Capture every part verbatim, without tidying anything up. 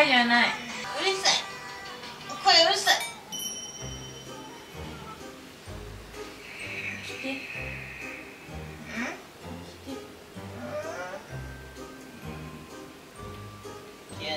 はいじゃない。うるさい。これうるさい。来て。うん？来て。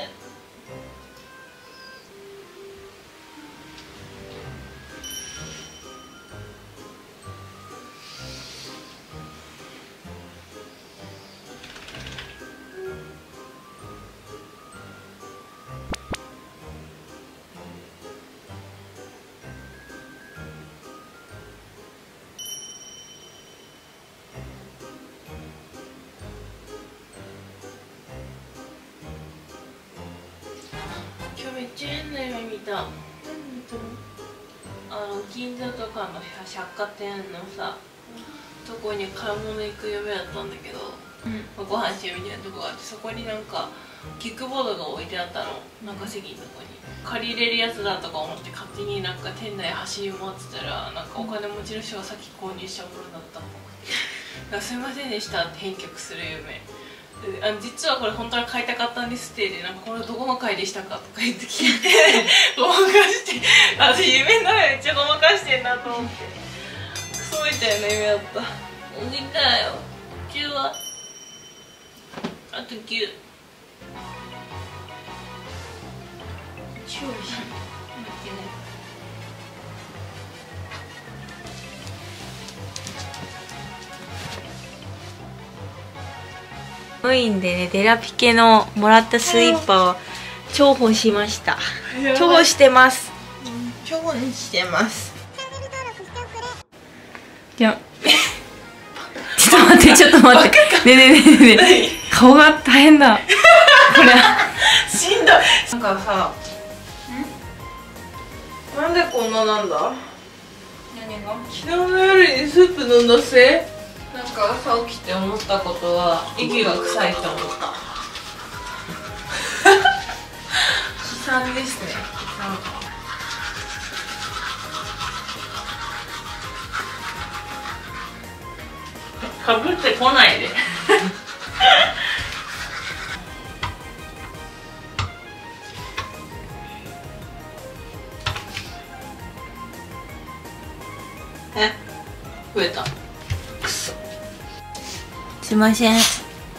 今日めっちゃ変な夢見た。何見たの？あの銀座とかの百貨店のさとこに買い物行く夢だったんだけど、うん、まあ、ご飯しようみたいなとこがあって、そこになんかキックボードが置いてあったの。なんか席のとこに借りれるやつだとか思って勝手になんか店内走り回ってたら、なんかお金持ちの人がさっき購入したものだったっぽくて「なんかすいませんでした」って返却する夢。あの実はこれ本当は買いたかったんですってで、なんかこれどこの回でしたかとか言って聞いてごまかして私夢の中めっちゃごまかしてんなと思ってクソみたいな夢だった。おぎだよ。きゅうはあときゅう。超いい。 インでね、デラピケのもらったスイーパーを重宝しました。重宝してます。 重宝してます。 いやちょっと待ってちょっと待ってねえねえねえねえ顔が大変だこれしんどい。なんかさ、んなんでこんななんだ。何が？昨日の夜にスープ飲んだせい。なんか朝起きて思ったことは息が臭いと思った。悲惨ですね。なんかかぶってこないでえ、増えた。くそ。 すいません。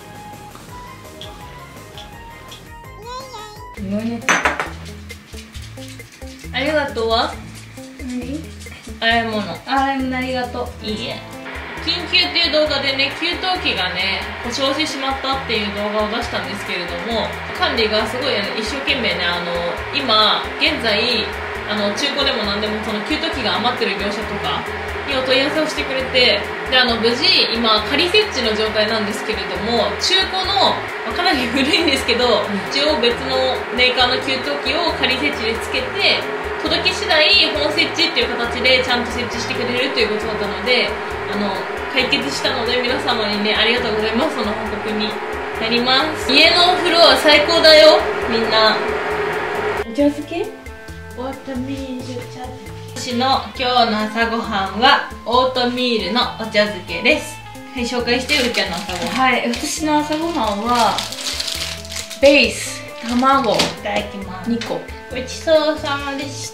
ありがとうは？何？洗い物。洗い物ありがとう。いいえ。緊急っていう動画でね、給湯器がね故障してしまったっていう動画を出したんですけれども、管理がすごい、ね、一生懸命ね、あの今現在あの中古でも何でもその給湯器が余ってる業者とかにお問い合わせをしてくれて、であの無事今仮設置の状態なんですけれども、中古の、まあ、かなり古いんですけど、一応別のメーカーの給湯器を仮設置でつけて、届き次第本設置っていう形でちゃんと設置してくれるということだったので、あの解決したので皆様にねありがとうございます。その報告になります。家のお風呂は最高だよみんな。お茶漬け？オートミール茶漬け。私の今日の朝ごはんはオートミールのお茶漬けです。はい、紹介してうーちゃんの朝ごはん。はい、私の朝ごはんはベース卵いただきます。にこ。ごちそうさまでした。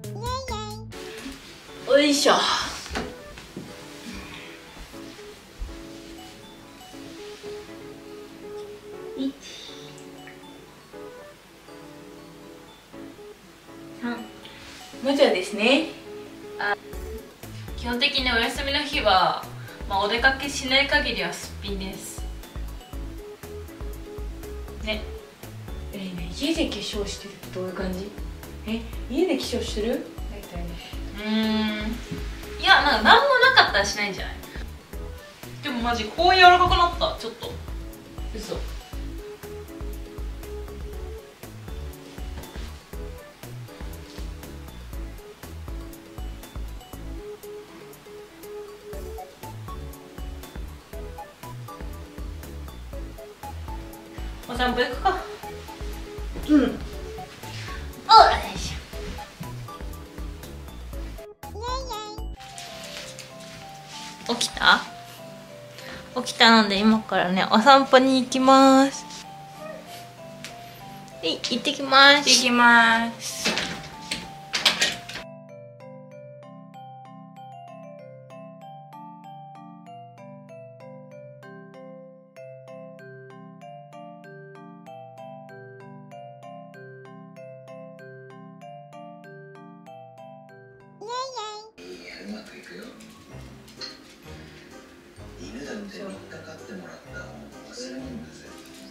おいしょ。 無茶ですね。 あ、基本的にお休みの日は、まあ、お出かけしない限りはすっぴんですね。 えー、ね、家で化粧してるってどういう感じ？え、家で化粧してる？大体ね。 うーん、いや、なんか何もなかったらしないんじゃない？でもマジこう柔らかくなった。ちょっと嘘。お散歩行くか。 うん。おいしょ。起きた？起きたので今からねお散歩に行きます。 い、行ってきます。 行ってきます。 うまくいくよ。犬だって乗っかかってもらった方忘れ物だぜ。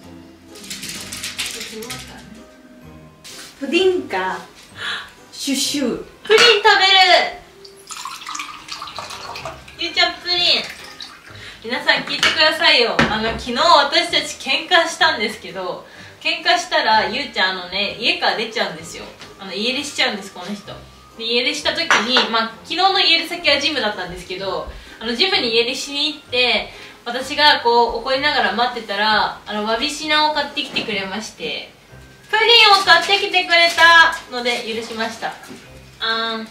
プディンかシュシュ。 プリン食べる。ゆうちゃんプリン。皆さん聞いてくださいよ。あの昨日私たち喧嘩したんですけど、喧嘩したらゆうちゃんあのね家から出ちゃうんですよ。あの家出しちゃうんです、この人。で家出した時に、まあ、昨日の家出先はジムだったんですけど、あのジムに家出しに行って私がこう怒りながら待ってたら、あのわびしなを買ってきてくれまして、プリンを買ってきてくれたので許しました。あーん。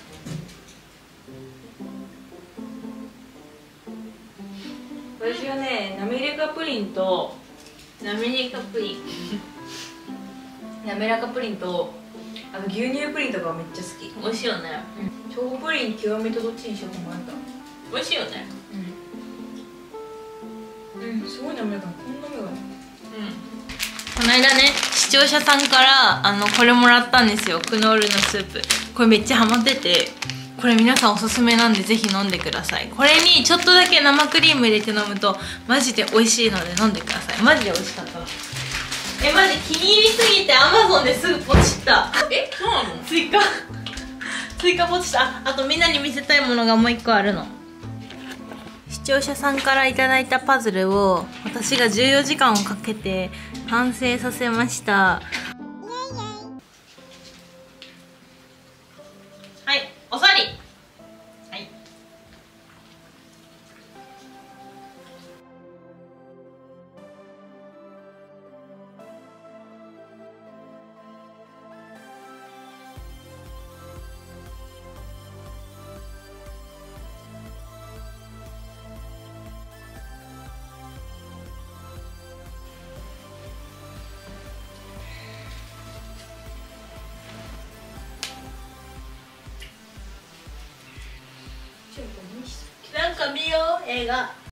私はね、なめらかプリンとなめらかプリンなめらかプリンとあと牛乳プリンとかめっちゃ好き。 美味しいよね。 チョコプリン極めとどっちにしようか迷った。 美味しいよね。 うん、うん、すごい滑らか。こんな滑らか。 この間ね、視聴者さんからあのこれもらったんですよ。クノールのスープ。これめっちゃハマってて、これ皆さんおすすめなんでぜひ飲んでください。これにちょっとだけ生クリーム入れて飲むとマジで美味しいので飲んでください。マジで美味しかったの。え、マジ気に入りすぎてアマゾンですぐポチった。 え、そうなの？ 追加追加ポチった。あ、あとみんなに見せたいものがもう一個あるの。視聴者さんからいただいたパズルを私がじゅうよじかんをかけて完成させました。はい、お座り。はい。なんか見よう、映画。